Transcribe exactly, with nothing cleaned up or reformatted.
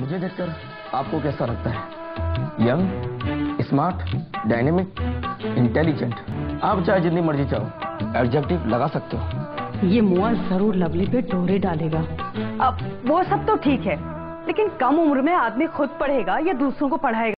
मुझे देखकर आपको कैसा लगता है? यंग, स्मार्ट, डायनेमिक, इंटेलिजेंट, आप चाहे जितनी मर्जी चाहो एडजेक्टिव लगा सकते हो। ये मुआ जरूर लवली पे डोरे डालेगा। अब वो सब तो ठीक है, लेकिन कम उम्र में आदमी खुद पढ़ेगा या दूसरों को पढ़ाएगा?